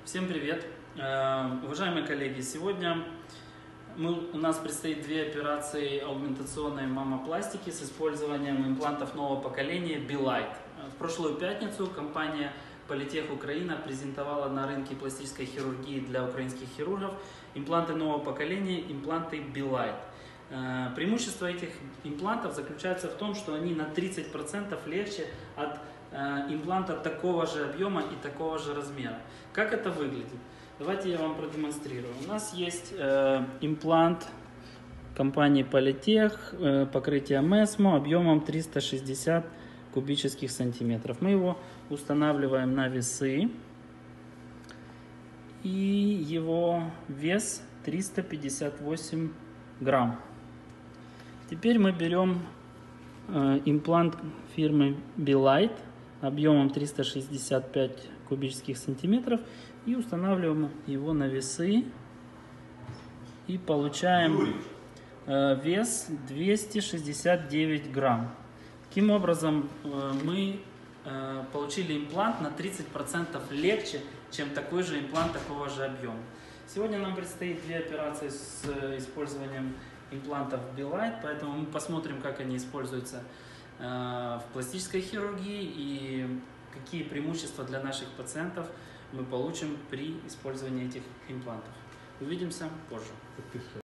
Всем привет! Уважаемые коллеги, сегодня у нас предстоит две операции аугментационной мамопластики с использованием имплантов нового поколения Belite. В прошлую пятницу компания Polytech Украина презентовала на рынке пластической хирургии для украинских хирургов импланты нового поколения, импланты Belite. Преимущество этих имплантов заключается в том, что они на 30% легче от импланта такого же объема и такого же размера. Как это выглядит? Давайте я вам продемонстрирую. У нас есть имплант компании Polytech, покрытие Mesmo объемом 360 кубических сантиметров. Мы его устанавливаем на весы, и его вес 358 грамм. Теперь мы берем имплант фирмы Belite объемом 365 кубических сантиметров и устанавливаем его на весы и получаем вес 269 грамм. Таким образом мы получили имплант на 30% легче, чем такой же имплант такого же объема. Сегодня нам предстоит две операции с использованием имплантов Belite, поэтому мы посмотрим, как они используются в пластической хирургии и какие преимущества для наших пациентов мы получим при использовании этих имплантов. Увидимся позже.